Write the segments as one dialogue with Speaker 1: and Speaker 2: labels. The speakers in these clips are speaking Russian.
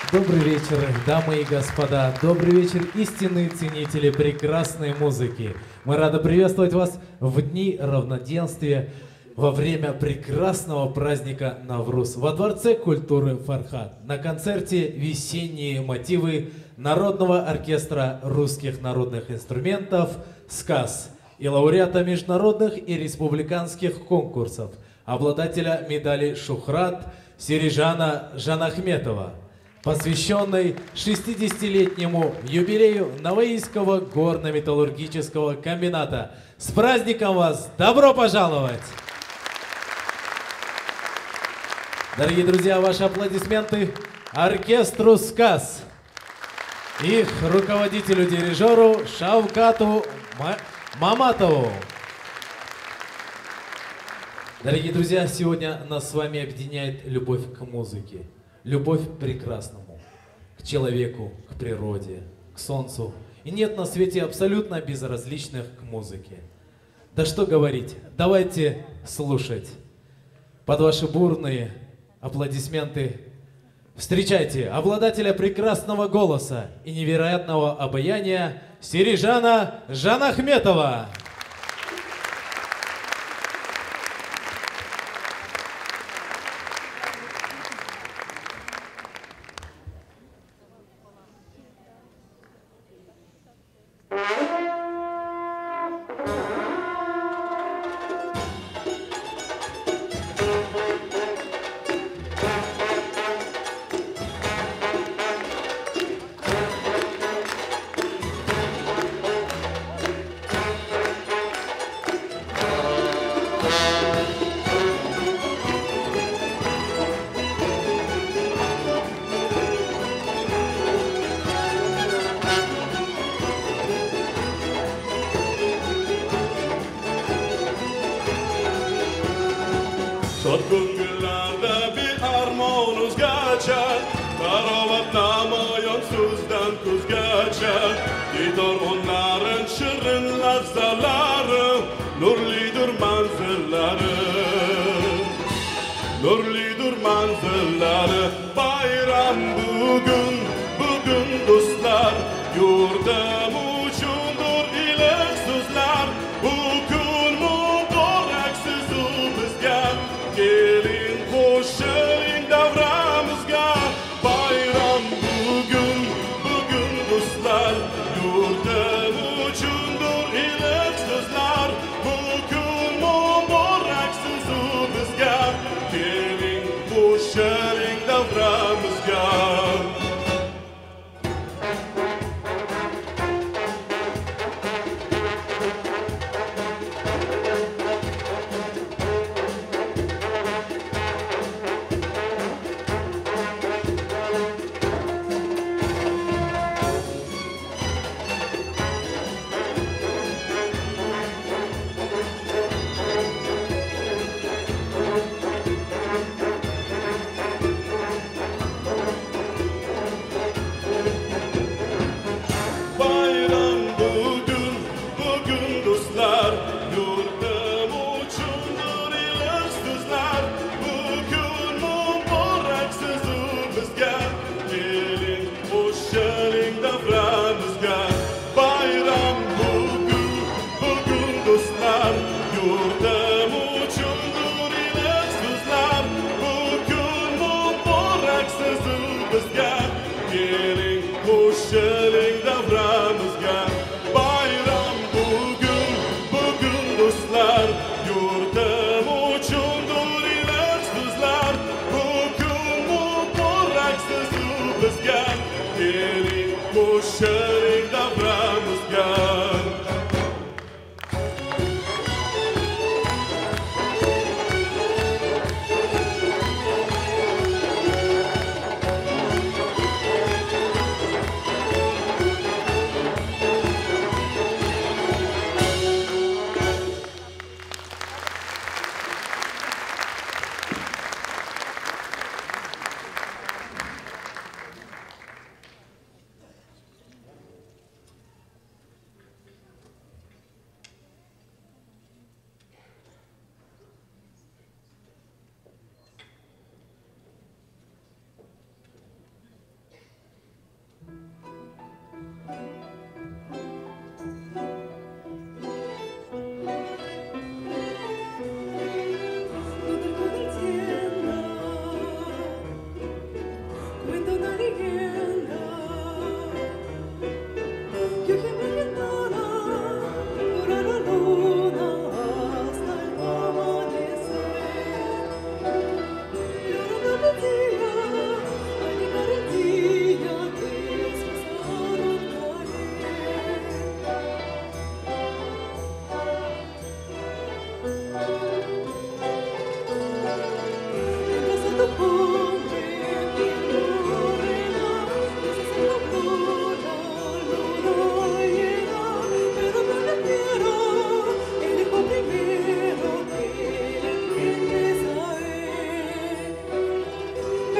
Speaker 1: Добрый вечер, дамы и господа. Добрый вечер, истинные ценители прекрасной музыки. Мы рады приветствовать вас в дни равноденствия во время прекрасного праздника Навруз во Дворце культуры Фархат на концерте «Весенние мотивы» Народного оркестра русских народных инструментов «СКАС» и лауреата международных и республиканских конкурсов, обладателя медали «Шухрат» Сережана Жанахметова, посвященной 60-летнему юбилею Новоильского горно-металлургического комбината. С праздником вас! Добро пожаловать! Дорогие друзья, ваши аплодисменты оркестру «СКАС», их руководителю-дирижеру Шавкату Маматову. Дорогие друзья, сегодня нас с вами объединяет любовь к музыке, любовь к прекрасному, к человеку, к природе, к солнцу. И нет на свете абсолютно безразличных к музыке. Да что говорить, давайте слушать. Под ваши бурные аплодисменты встречайте обладателя прекрасного голоса и невероятного обаяния Сережана Жанахметова.
Speaker 2: Keling bu şering davra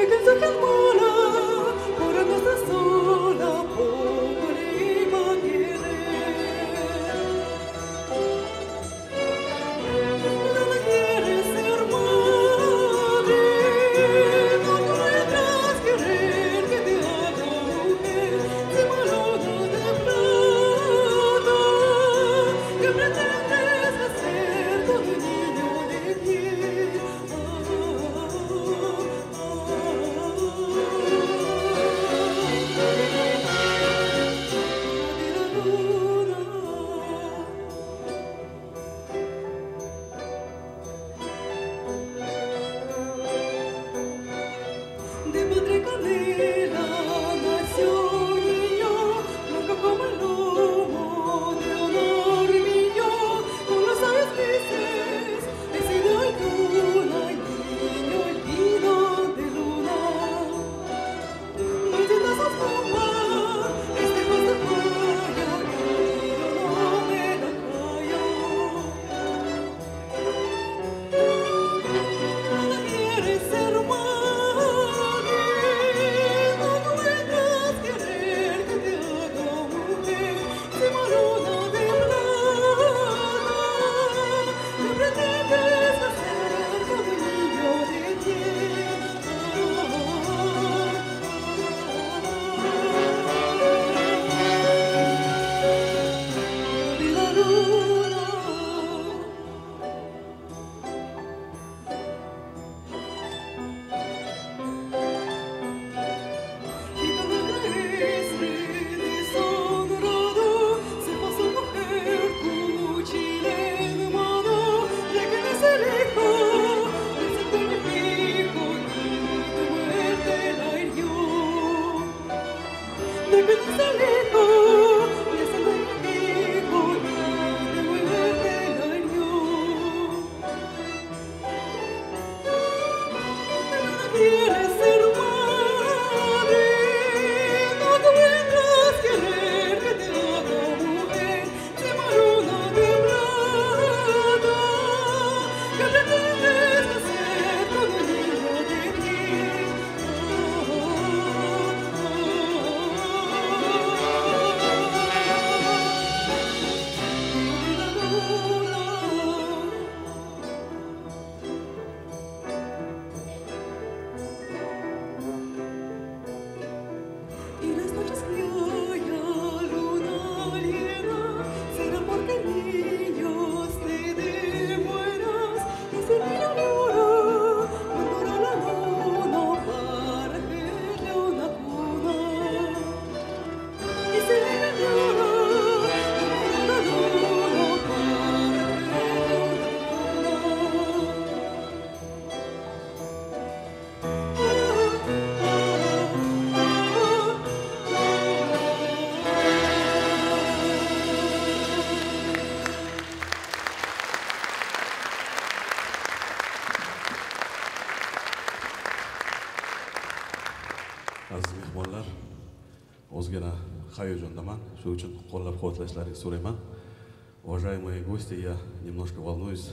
Speaker 2: Hayajondaman, shu uchun qo'llab-quvvatlashlaringizni so'rayman. Уважаемые гости, я немножко волнуюсь.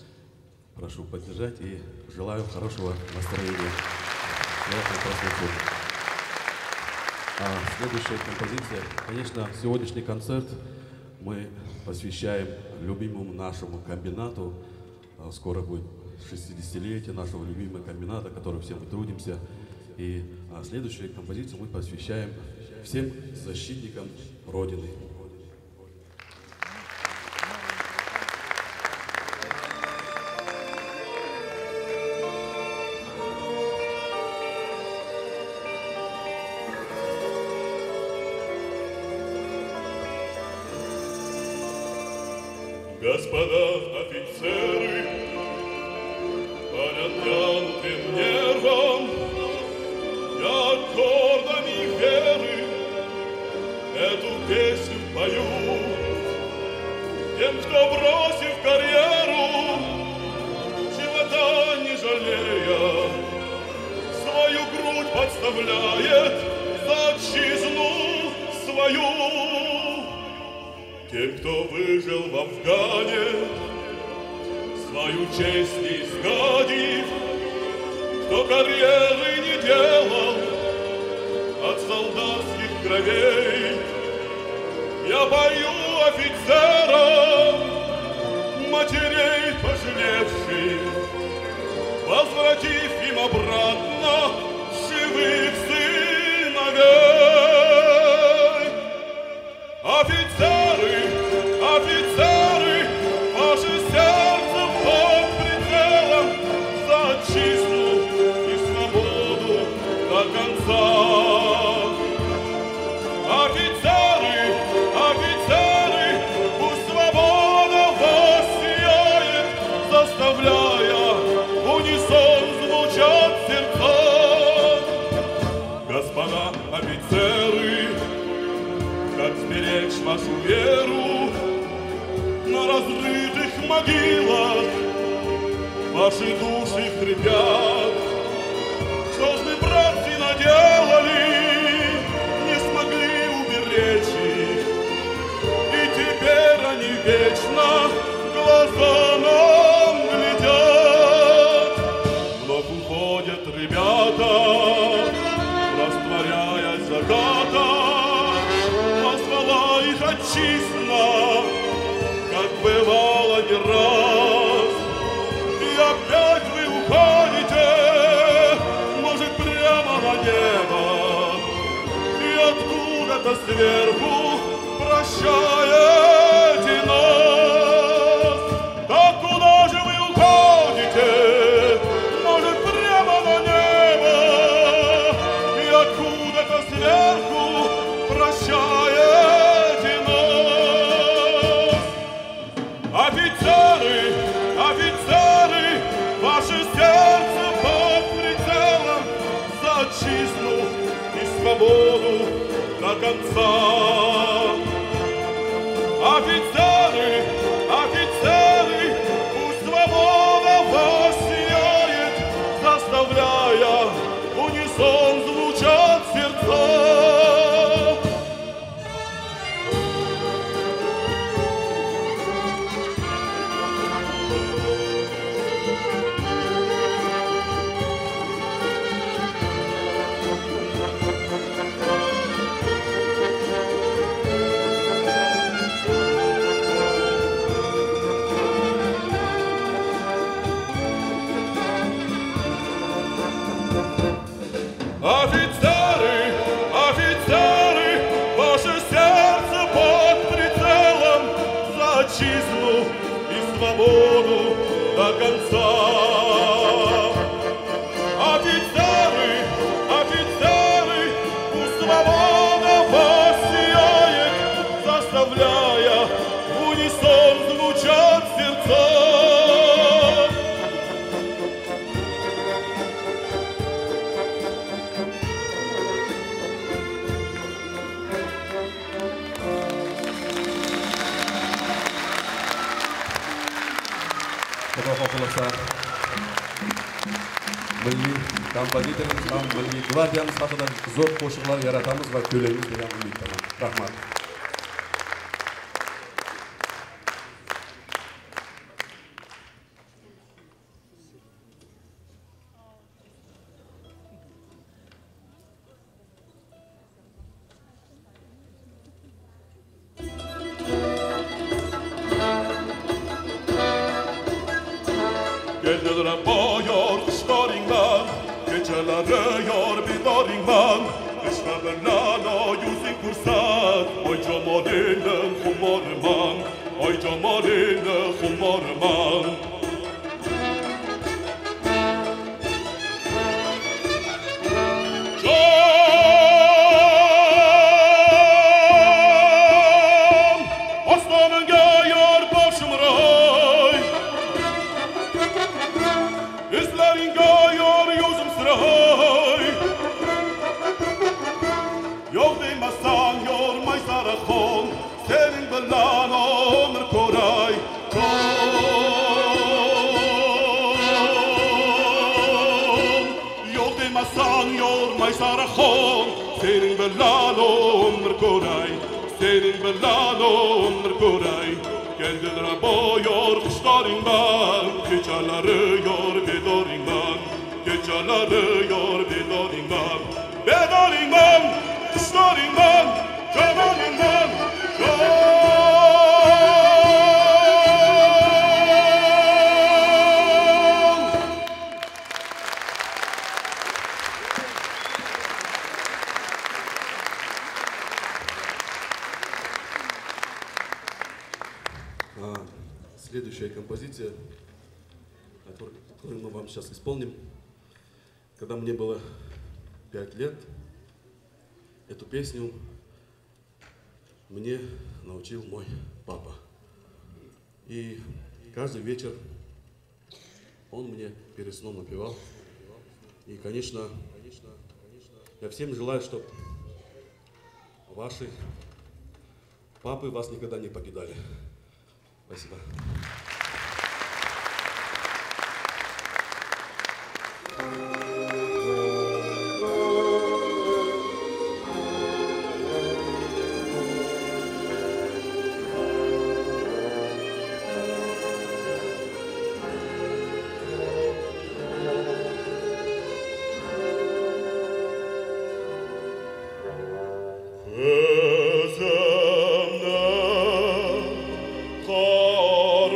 Speaker 2: Прошу поддержать и желаю хорошего настроения. Следующая композиция. Конечно, сегодняшний концерт мы посвящаем любимому нашему комбинату. Скоро будет 60-летие нашего любимого комбината, который все мы трудимся. И следующую композицию мы посвящаем всем защитникам Родины.
Speaker 3: Господа офицеры, по натянутым нервам и аккордами веры эту песню пою. Тем, кто, бросив карьеру, живота не жалея, свою грудь подставляет за отчизну свою. Тем, кто выжил в Афгане, свою честь не изгадив, кто карьеры не делал от солдатских кровей. Я пою офицерам, матерей пожалевших, возвратив им обратно живых сыновей. Офицеры, офицеры, ваше сердце под прицелом за отчизну и свободу до конца. Офицеры, офицеры, пусть свобода вас сияет, заставляя в унисон звучать сердца. Господа офицеры, как сберечь вашу веру на разрытых могилах? Ваши души хрипят, что ж мы, братцы, наделали, не смогли уберечь их, и теперь они вечно в глаза нам глядят. Вновь уходят ребята, растворяясь заката, позвала их отчизна, как бывало не раз. И опять вы уходите, может, прямо на небо, и откуда-то сверху прощаете нас. Так куда же вы уходите? Может, прямо на небо, и откуда-то сверху прощаете нас. Офицеры, офицеры, ваше сердце под прицелом за отчизну и свободу до конца. Офицеры, офицеры, пусть свобода вас сияет, заставляя в унисон звучать сердца. Офицеры, офицеры, ваше сердце под прицелом за отчизну и свободу до конца. Офицеры, офицеры, пусть свобода вас сияет, заставляя в унисон звучать сердца.
Speaker 2: Xudo xohlasa, milliy kompozitorimiz ham milliy gvardiyamiz haqida zo'r qo'shiqlar yaratamiz va kuylaymiz degan umiddaman. Rahmat.
Speaker 3: Geceler boyor kuşlarından, gecelere yor bidarindan. Kışla bellana yüzün kursat, oy cemaline humarman, oy cemaline humarman. Can, aslanın gayar başım ray. Izlerin gayar yüzüm sıray. Yok değmezsen yormay sarıkon, senin belan ömür koray. Yok değmezsen yormay sarıkon, senin belan ömür koray. Senin belan ömür koray. Kendileri boyor kuşlarından, geceleri yor bedorindan. çalarıyor bedaringman, bedaringman, staringman, canaringman,
Speaker 2: Следующая композиция, которую мы вам сейчас исполним. Когда мне было 5 лет, эту песню мне научил мой папа. И каждый вечер он мне перед сном напевал. И, конечно, я всем желаю, чтобы ваши папы вас никогда не покидали. Спасибо.
Speaker 3: Kar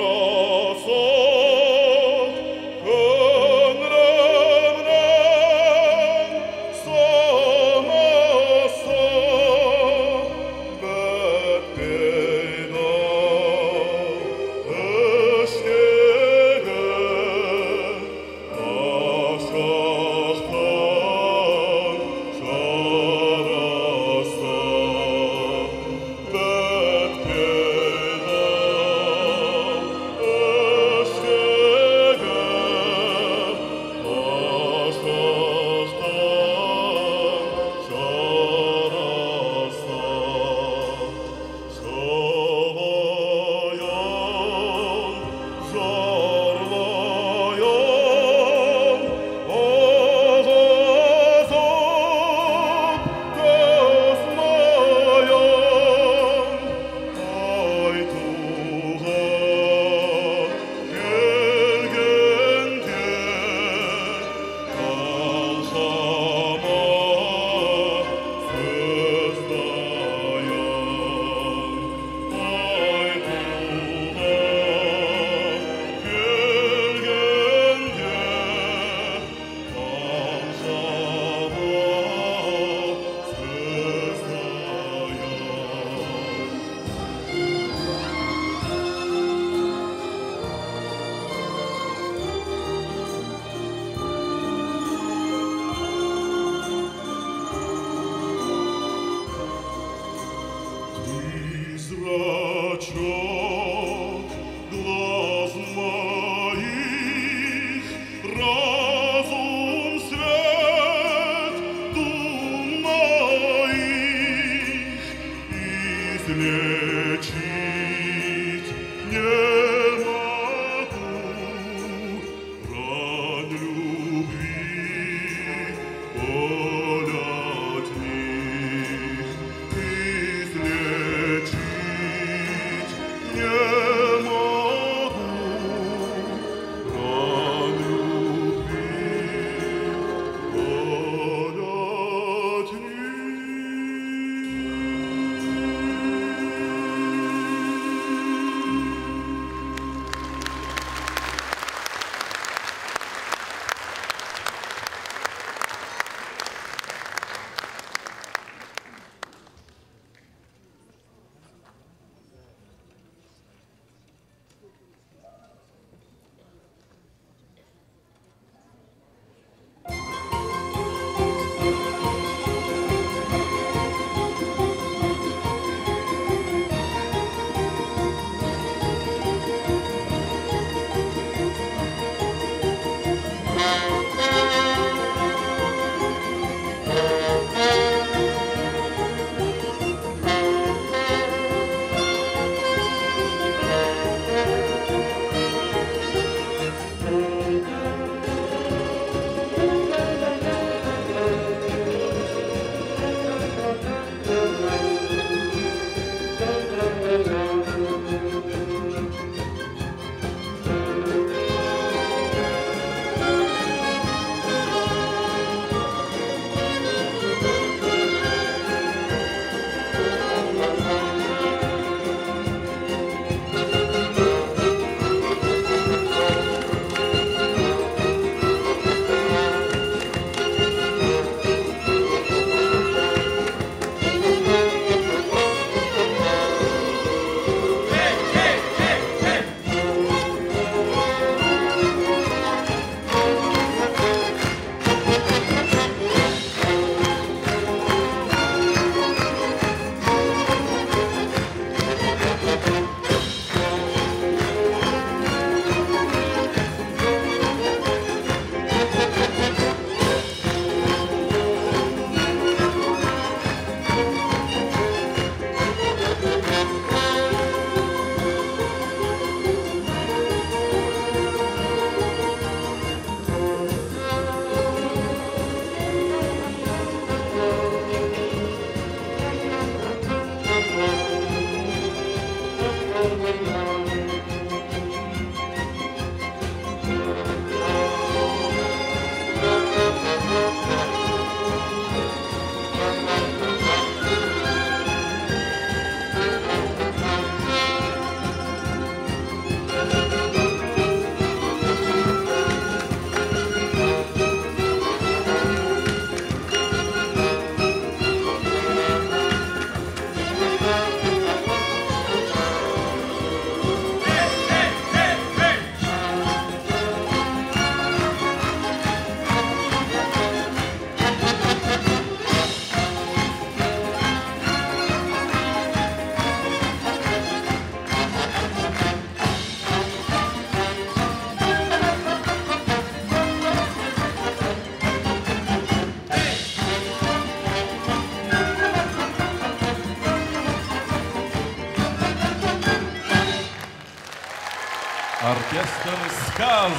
Speaker 3: Оркестр «Сказ».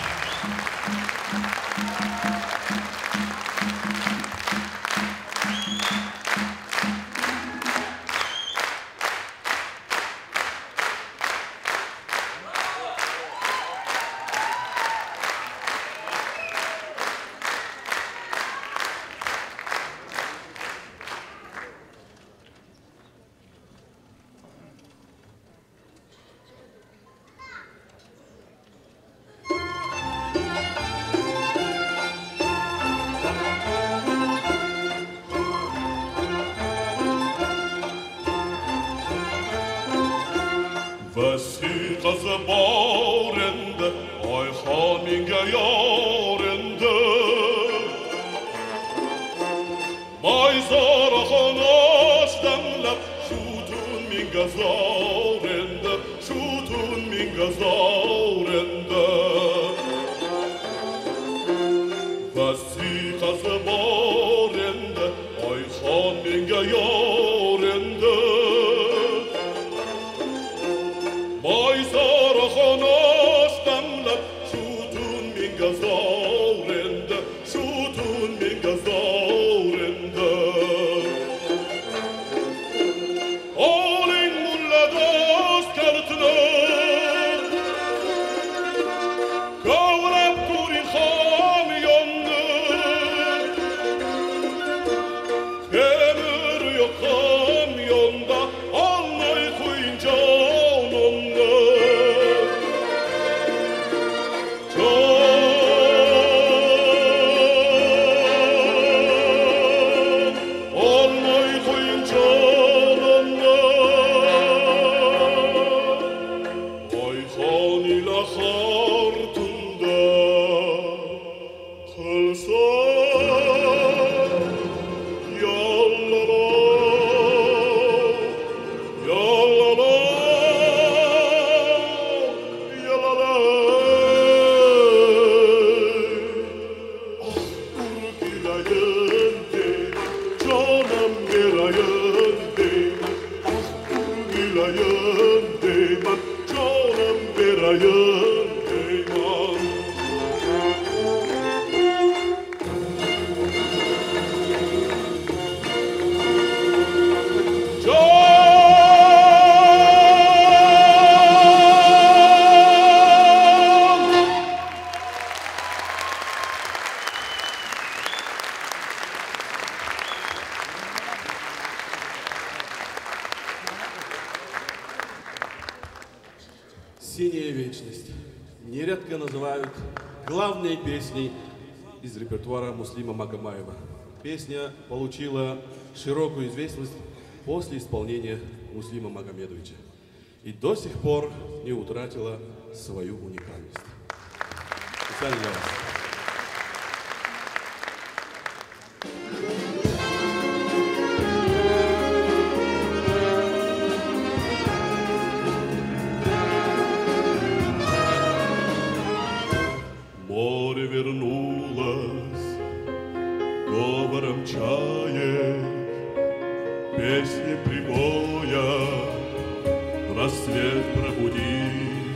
Speaker 4: Kızı bağrında, Ayhan minge yarında. Mayzara xanaşdanlap, şutun minge zarında, şutun minge zarında. Vasi kızı bağrında, Ayhan minge yarında. Mayzara xanaşdanlap, şutun minge zarında, şutun minge zarında. Oling mulla dost kartlar, kavrab turin hamyonda. Temir yok kamyonda, almay koyun canımda. Almay koyun canımda. Ayhan ile hartında kılsa yallala, yallala, yallala. Ah kurgilayende, canım verayende. Ah kurgilayende, canım verayende.
Speaker 2: «Синяя вечность» нередко называют главной песней из репертуара Муслима Магомаева. Песня получила широкую известность после исполнения Муслима Магомедовича и до сих пор не утратила свою уникальность. Специально для вас.
Speaker 4: Море вернулось говором чаек, песни прибоя, рассвет пробуди.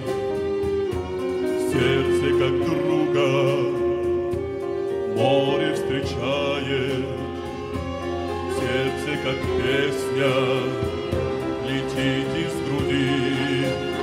Speaker 4: Сердце как друга море встречает, сердце как песня летит из груди.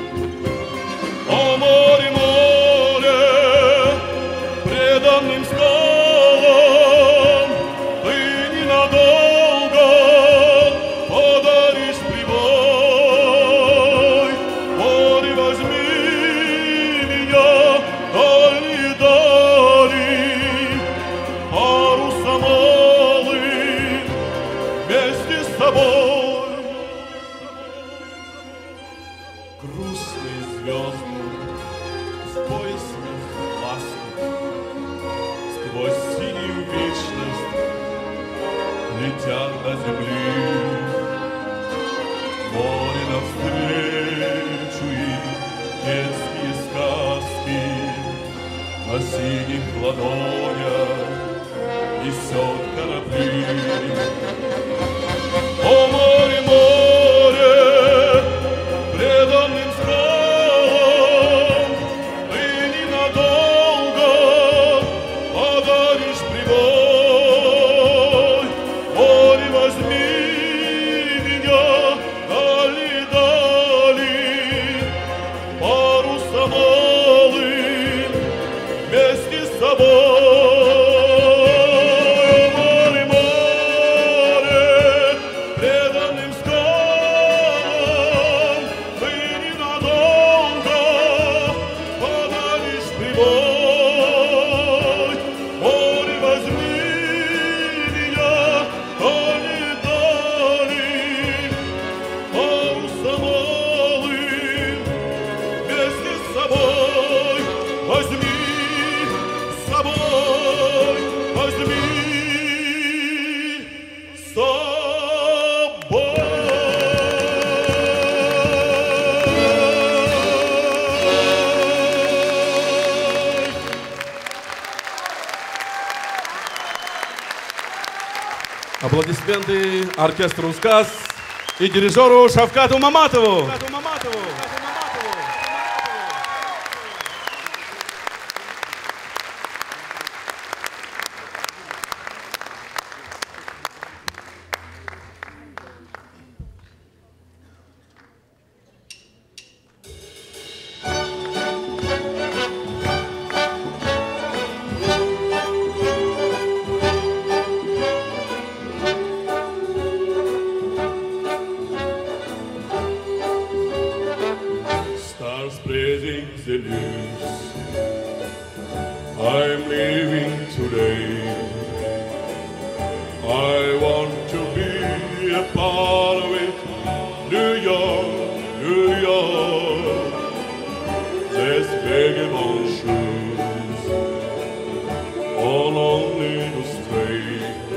Speaker 4: О море, море, преданным скалам ты ненадолго подаришь прибой. Море, возьми меня, дальние дали, паруса малый вместе с тобой. Грустные звезды в поясных ласках сквозь синюю вечность летят до земли. Море навстречу им детские сказки на синих ладонях несет корабли. О море, море, преданным скалам
Speaker 3: с тобой.
Speaker 2: Аплодисменты оркестру «Сказ» и дирижеру Шавкату Маматову.
Speaker 3: Spreading the news, I'm leaving today. I want to be a part of it. New York, New York. There's vagabond shoes all only to stray,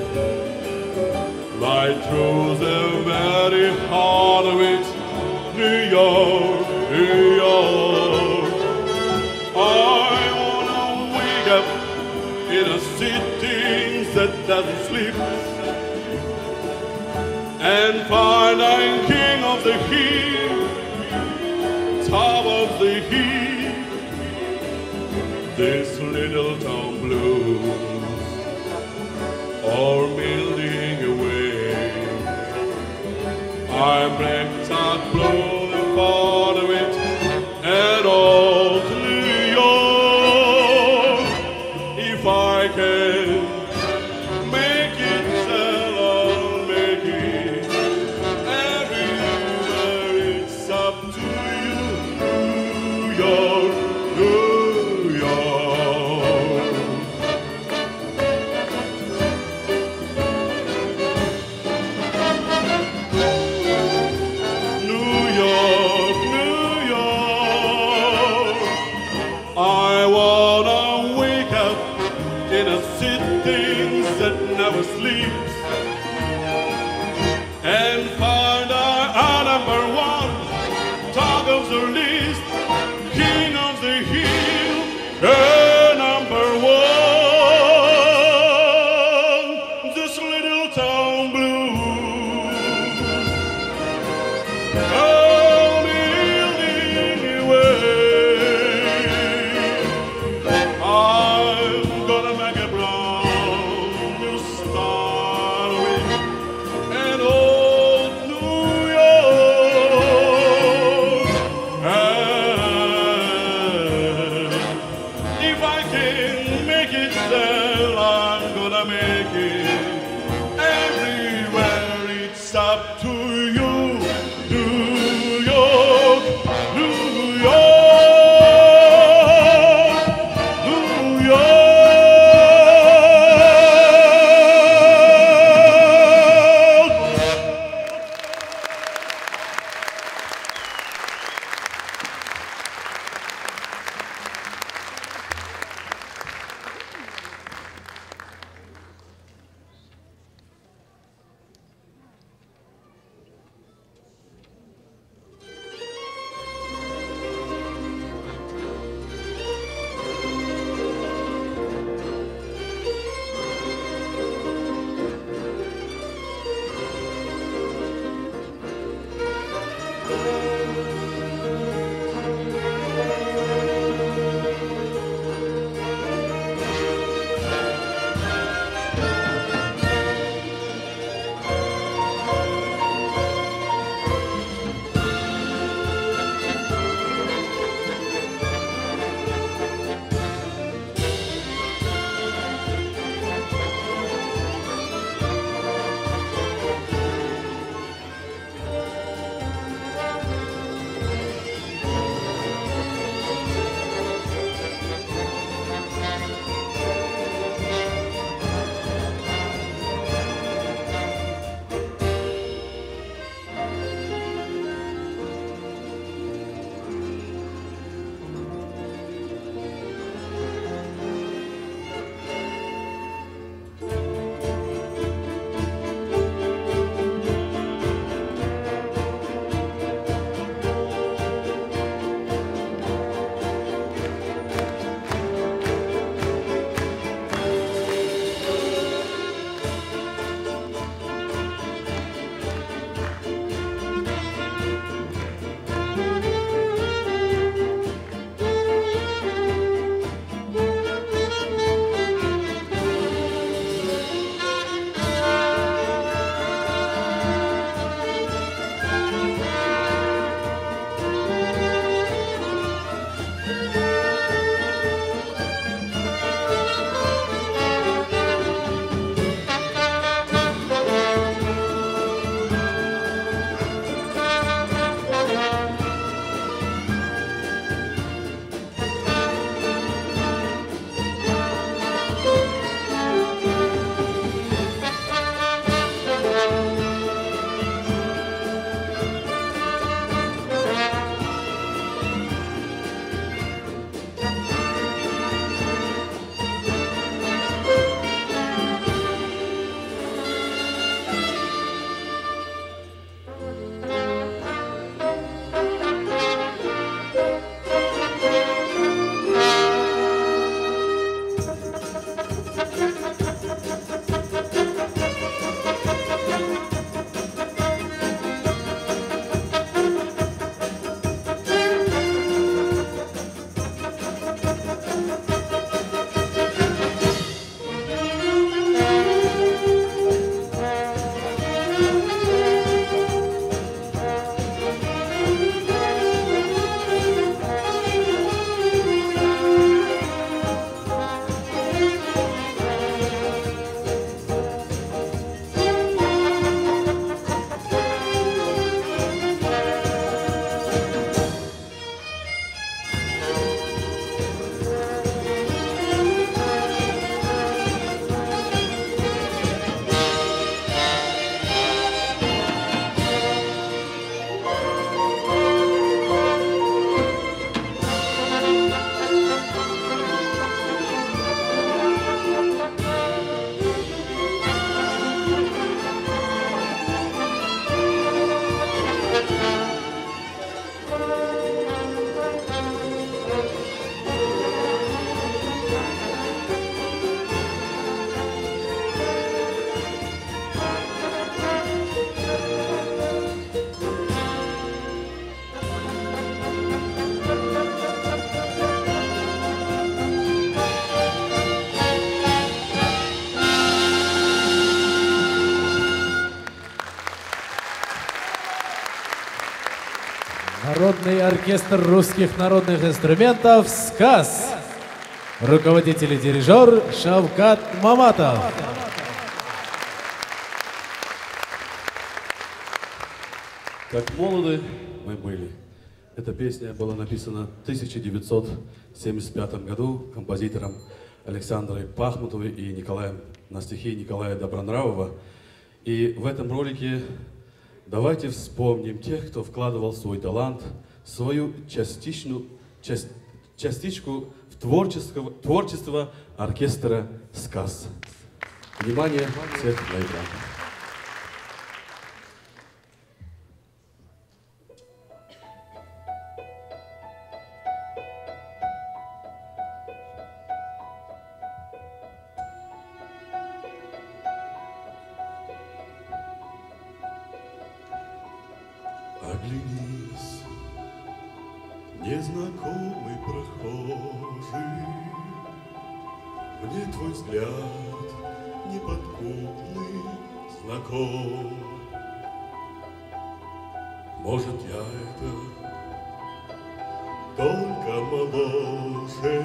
Speaker 3: right through the very heart of it. New York, New York. I wanna wake up in a city that doesn't sleep and find I'm king of the hill, top of the hill. This little town blues are melting away. I'm black top blue, part of it, and all to New York. If I can make it, then I'll make it. Everywhere it's up to you, New York, New York. New York, New York. I wanna wake up in a city that never sleeps and find I'm number one, top of the list, king of the hill, number one. This little town blues, oh, building away. I'm gonna make a brand new start with an old New York. And if I can make it, then I'm gonna make it. Everywhere it's up to you, New York, New York, New York.
Speaker 1: Народный оркестр русских народных инструментов «СКАЗ». Руководитель и дирижер Шавкат Маматов.
Speaker 2: Как молоды мы были. Эта песня была написана в 1975 году композитором Александрой Пахмутовой и Николаем на стихи Николая Добронравова. И в этом ролике давайте вспомним тех, кто вкладывал свой талант, свою частичку в творчество оркестра «СКАЗ». Внимание всех на экран.
Speaker 3: Оглянись, незнакомый прохожий, мне твой взгляд неподкупный знаком. Может, я это только моложе,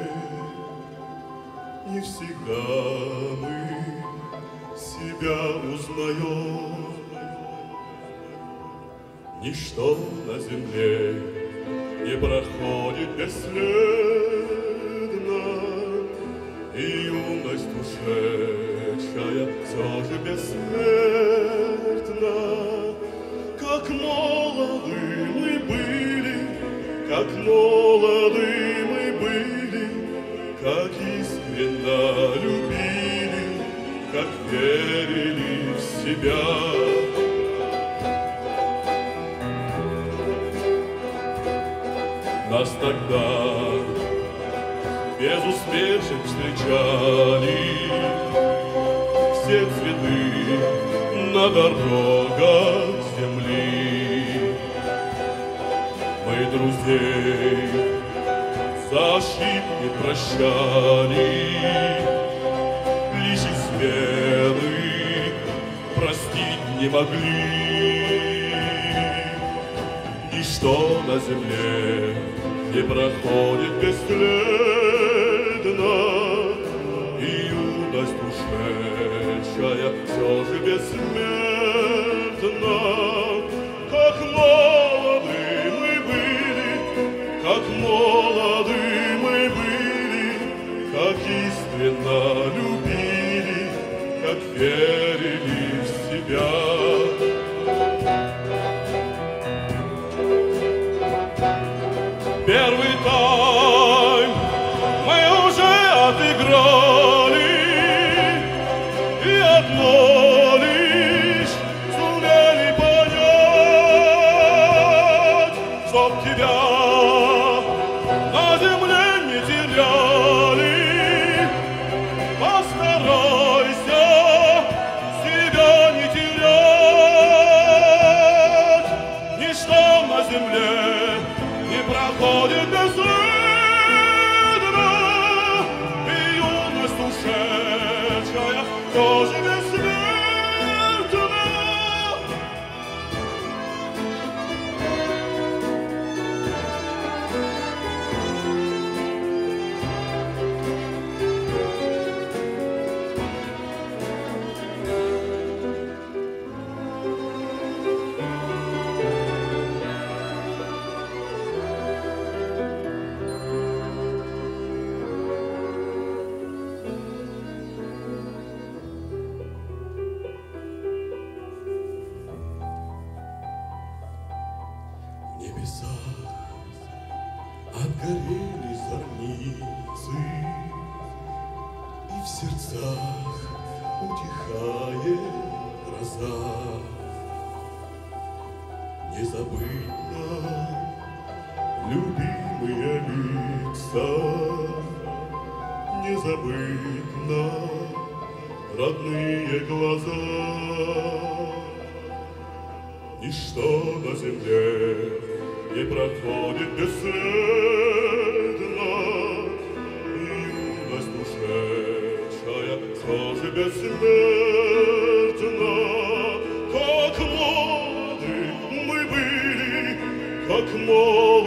Speaker 3: не всегда мы себя узнаем. Ничто на земле не проходит бесследно, и юность ушедшая все же бессмертна. Как молоды мы были, как молоды мы были, как искренно любили, как верили в себя. Нас тогда без успешек встречали все цветы на дорогах земли. Мы друзей за ошибки прощали, лишь и смелые простить не могли. Ничто на земле не проходит бесследно, и юность ушедшая все же бессмертна. Как молоды мы были, как молоды мы были, как искренно любили, как верили в себя. Первый тайм мы уже отыграли, и одно лишь сумели понять, чтоб тебя на земле не теряли. Постарайся себя не терять, ничто на земле не проходит бесследно, и юность ушедшая тоже бессмертна. Небеса отгорели зорницы, и в сердцах утихает гроза. Незабытно любимые лица, незабытно родные глаза. Ничто на земле не проходит бесследно, и юность ушедшая все же бессмертна. Как молоды мы были, как молоды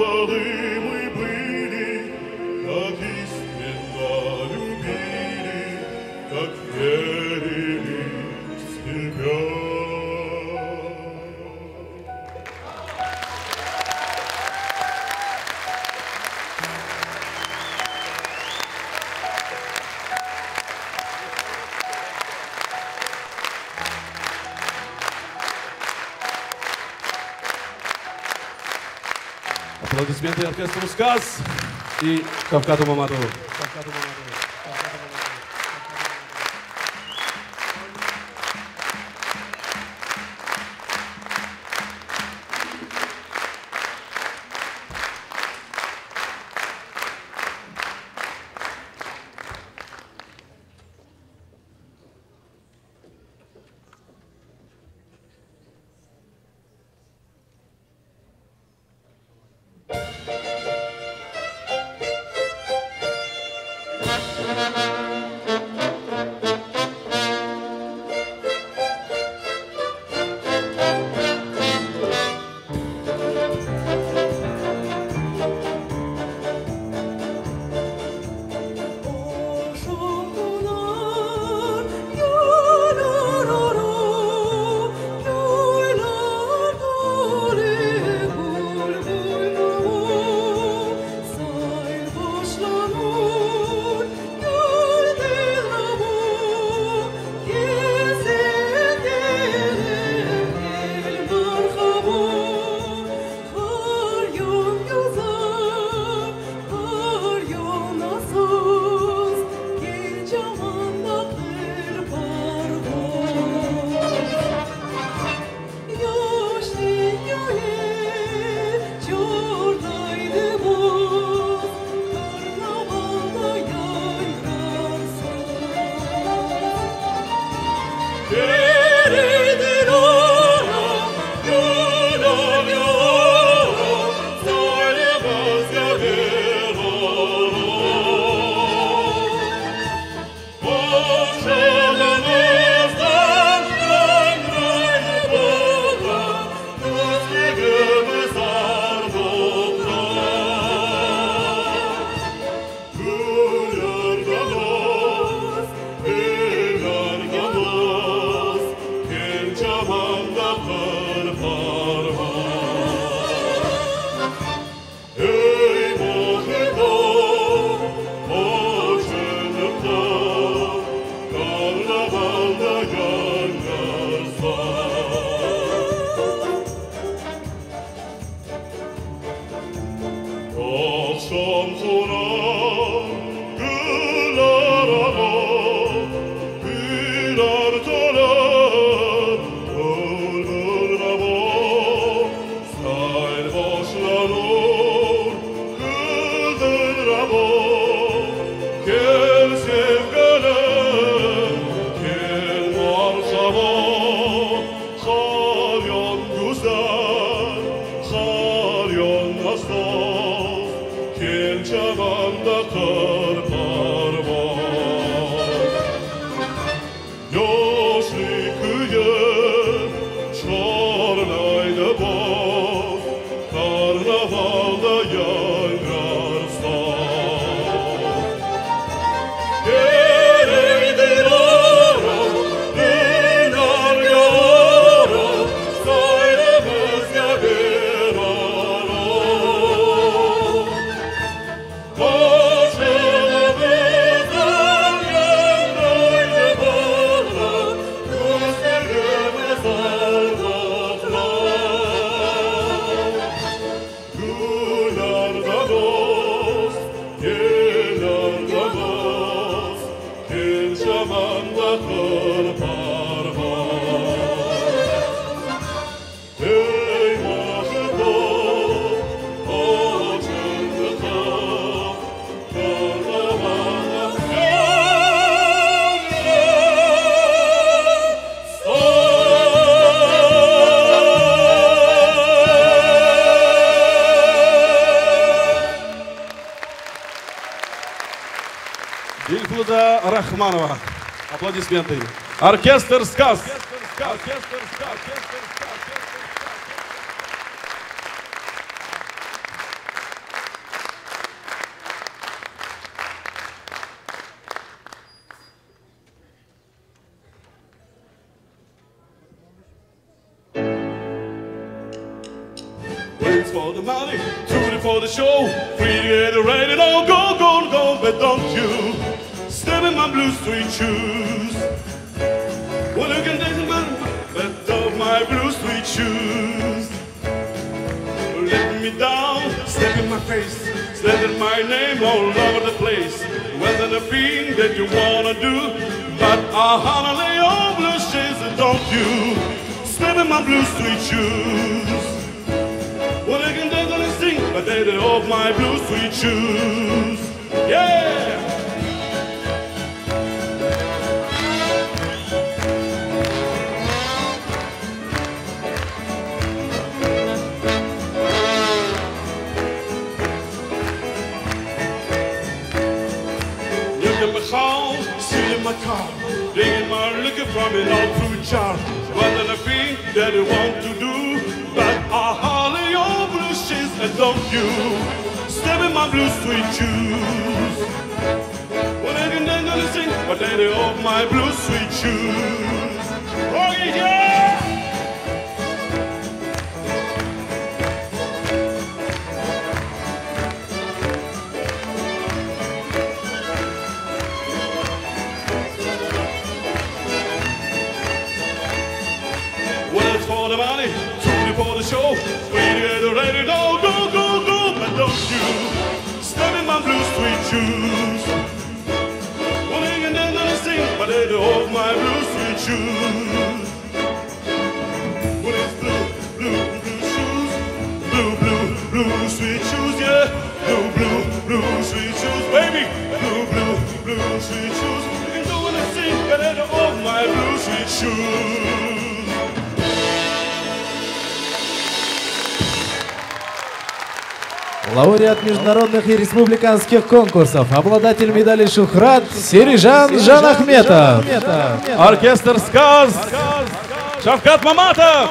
Speaker 2: Аплодисменты оркестру «Сказ» и Шавкату Маматову.
Speaker 3: Дильфлуда Рахманова. Аплодисменты. Оркестр «Сказ».
Speaker 4: It's for the money, two for the show, free to get ready, all go, go, go, but don't you step in my blue suede shoes. Well, you can take but of my blue suede shoes. Let me down, step
Speaker 3: face, slandering my name all over the place. Wasn't a thing that you wanna do, but I wanna lay all blue shades, don't you step in my blue sweet shoes. Well, I can dance and sing, but they don't off my blue sweet shoes. Yeah! See in my car, drinking my liquor from an old fruit jar. Wasn't a thing that I want to do, but I holly your blue shades, and don't you step in my blue sweet shoes. Well, I can dance and sing, but they don't off my blue sweet shoes. Oh yeah! For the money, truly for the show, we get ready to go, go, go, go, but don't you step in my blue sweet shoes. Well, I can dance and sing, but they don't hold my blue sweet shoes. Well, it's blue, blue, blue shoes, blue, blue, blue sweet shoes, yeah, blue, blue, blue sweet shoes, baby, blue, blue, blue sweet shoes. You can do and sing, but they don't hold my blue sweet shoes.
Speaker 1: Лауреат международных и республиканских конкурсов, обладатель медали Шухрат Серижан Жанахметов.
Speaker 4: Оркестр «Сказ» Шавкат Маматов.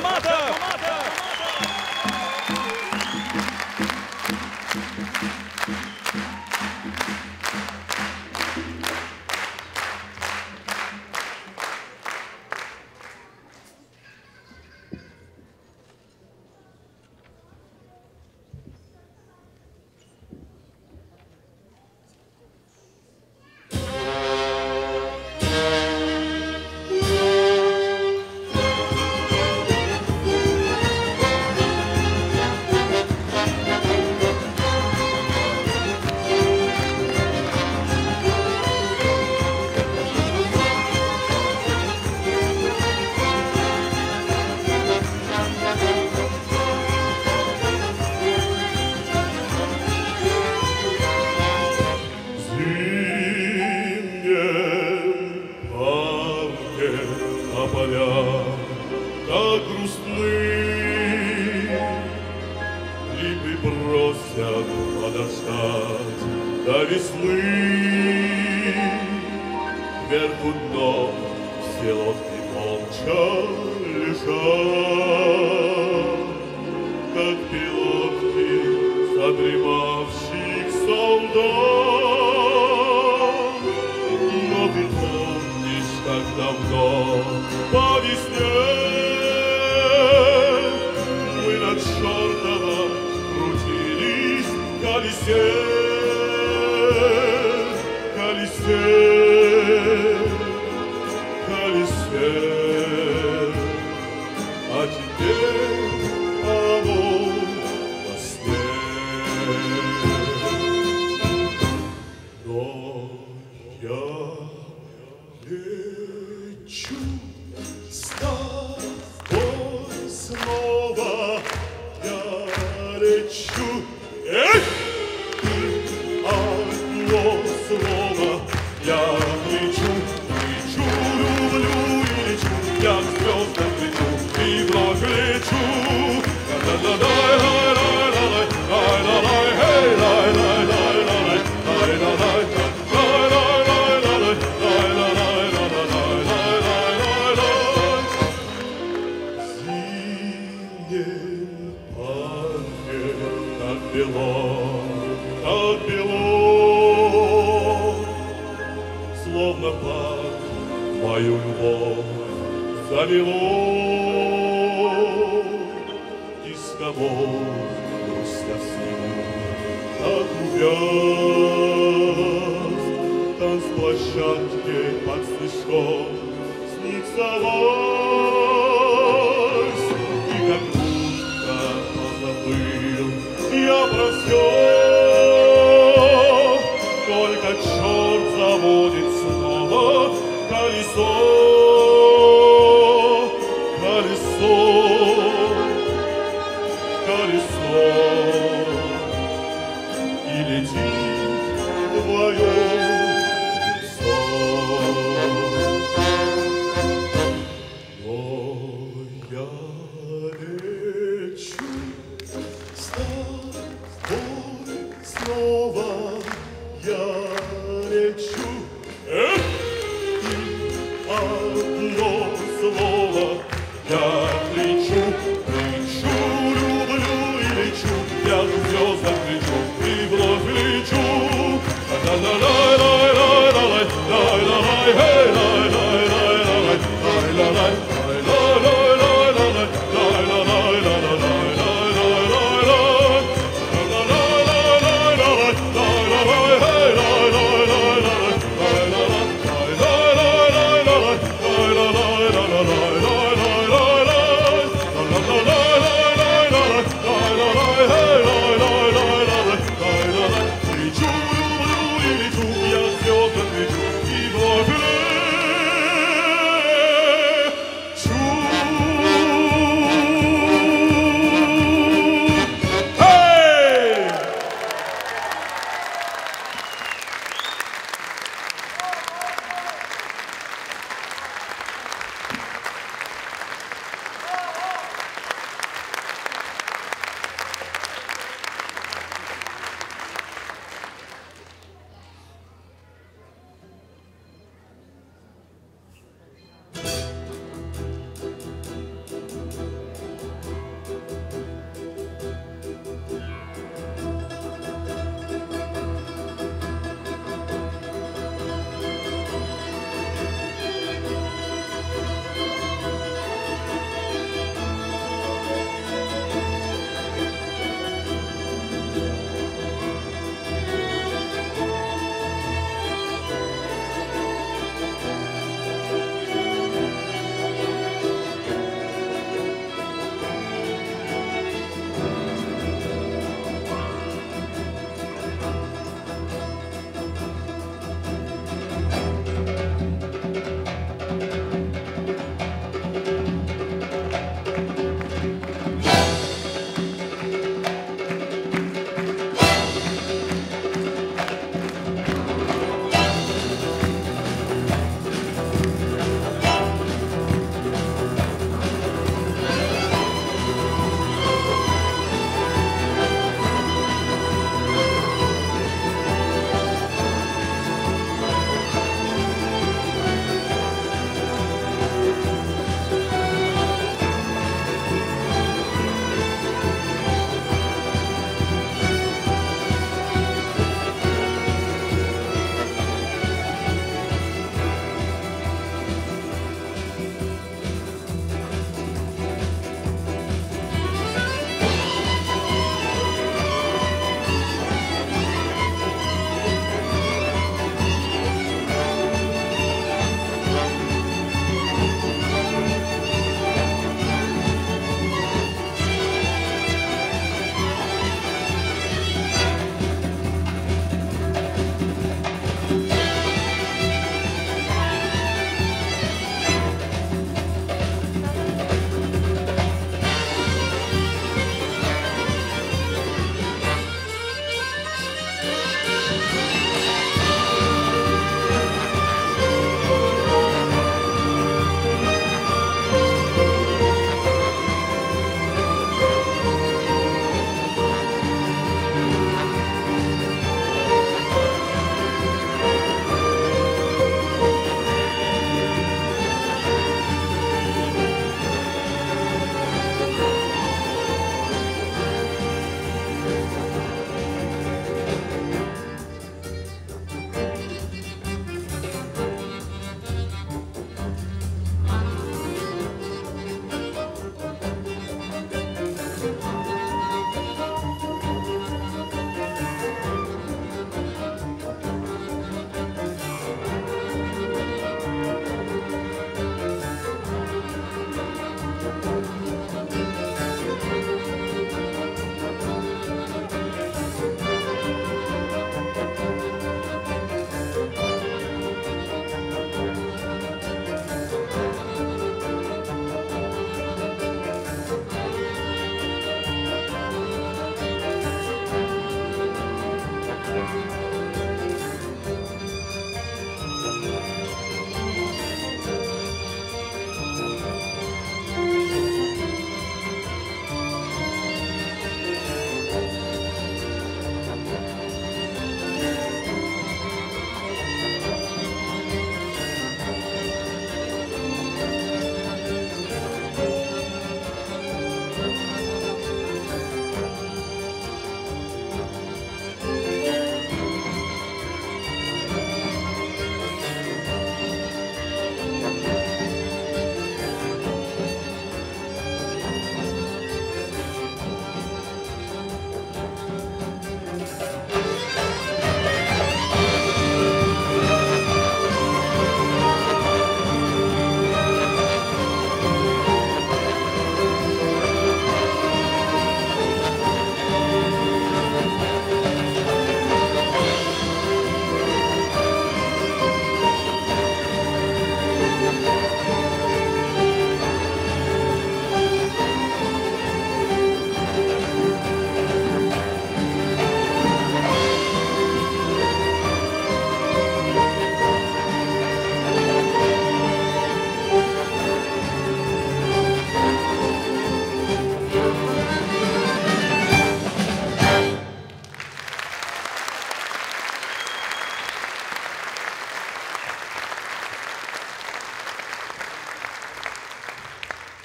Speaker 3: Я про все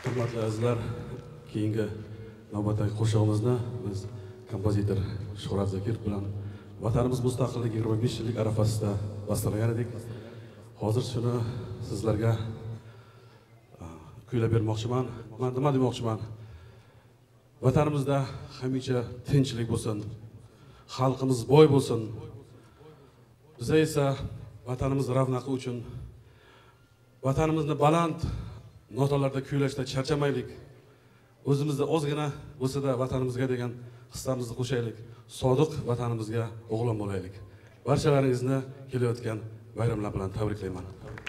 Speaker 2: Hurmatli azizlar, keyingi navbatdagi qo'shig'imizni biz kompozitor Shuhrat Zokirov bilan vatanimiz mustaqilligi 25 yillik arafasida bastalagan edik. Hozir shuni sizlarga kuylab bermoqchiman. Men nima demoqchiman? Vatanimizda hamisha tinchlik bo'lsin, xalqimiz boy bo'lsin. Biz esa vatanimiz ravnaqi uchun vatanimizni baland notalarda kuylashda charchamaylik. O'zimizda ozgina bo'lsa-da vatanimizga degan hissamizni qo'shaylik. Sodiq vatanimizga o'g'lon bo'laylik. Barchalaringizni kelayotgan bayramlar bilan tabriklayman.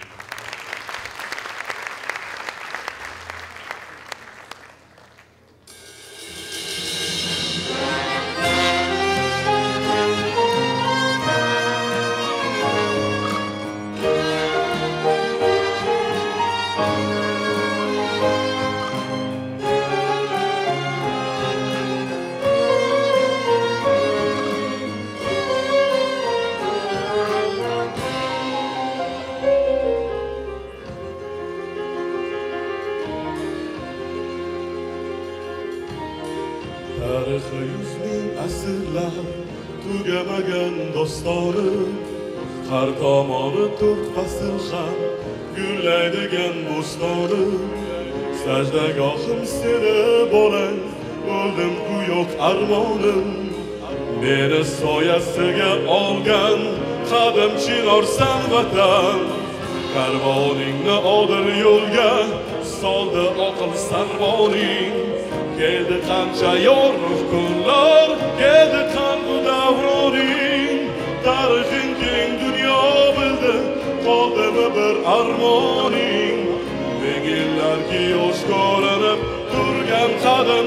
Speaker 3: Tarixi 100 ming asrlar tugamagan dostonim, har tomoni to'rt fasl ham gullaydigan bo'stonim. Sajdagohim seni bolang, o'ldim-ku yo'q armonim. Meni soyasiga olgan qadim chinorsan vatan. Karvoningni odil yo'lga soldi oqil sarvoning. Keldi qancha yorug' kunlar, keldi qandu davroning. Tarixing keng dunyo bildi, qoldimi bir armoning. Ming yillarki yosh ko'rinib turgan qadim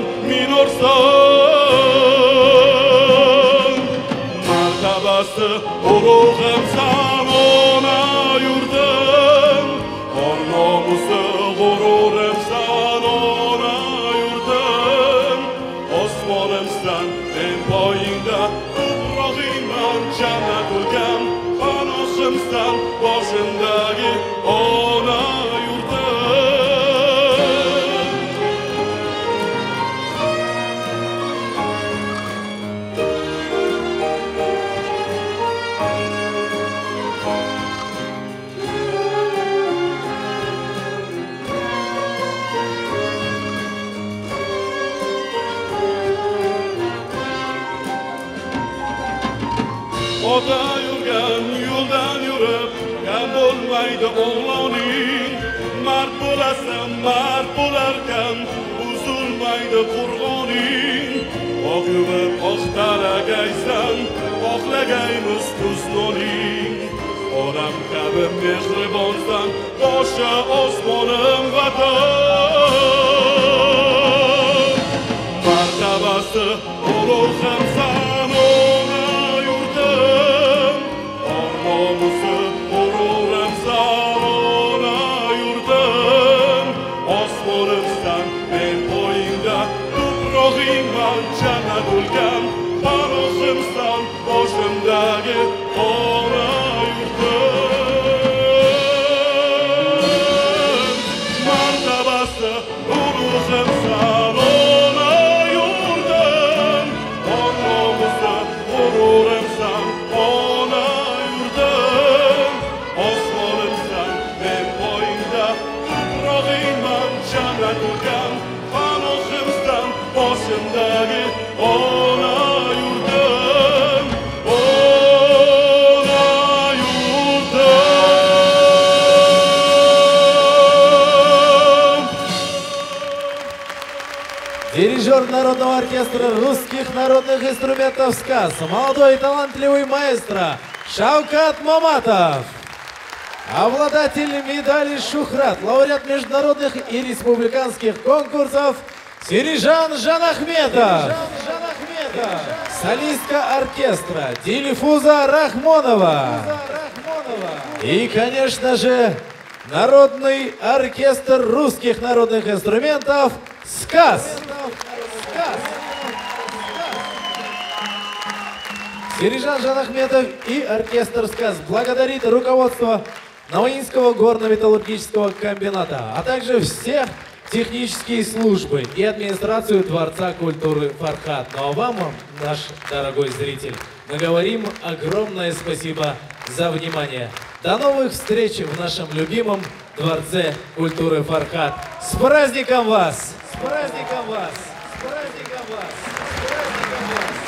Speaker 3: minorsan. Martabasi ulug'im zamona yurdim, or nomusi g'ururim sanona yurdim. Osmonimsan men poyingda tuprog'ingman, jannat ulgam panohimsan boshimdagi ona yurdim. Ota yurgan yo'ldan yurib, kam bo'lmaydi o'g'loning. Mard bo'lasan, mard bo'larkan, buzilmaydi qo'rg'oning. Oq yuvib, oq taragaysan, oqlagaymiz kuznoning. Onam kabi mehribonsan, boshi osmonim vatan. Martabasi ulug'im zamona yurdim, nomusi g'ururim zamona yurdim. Osmonimsan men poyingda tuprog'ingman, jannat ulgam panohimsan boshimdagi ona yurdim. Martabasi ulug'im zamona yurdim, nomusi g'ururimsan ona yurdim. Osmonimsan men poyingda tuprog'ingman, jannat ulgam panohimsan boshimdagi ona yurdim, ona yurdim.
Speaker 1: Дирижер Народного оркестра русских народных инструментов «СКАЗ», молодой и талантливый маэстро Шавкат Маматов. Обладатель медали «Шухрат», лауреат международных и республиканских конкурсов Сирижан Жанахметов. Солистка оркестра Дильфуза Рахмонова. И, конечно же, Народный оркестр русских народных инструментов «СКАЗ». Сирижан Жанахметов и оркестр «СКАЗ» благодарит руководство Новоинского горно-металлургического комбината, а также всех технические службы и администрацию Дворца культуры «Фархат». Ну а вам, наш дорогой зритель, мы говорим огромное спасибо за внимание. До новых встреч в нашем любимом Дворце культуры «Фархат». С праздником вас! С праздником вас! С праздником вас! С праздником вас!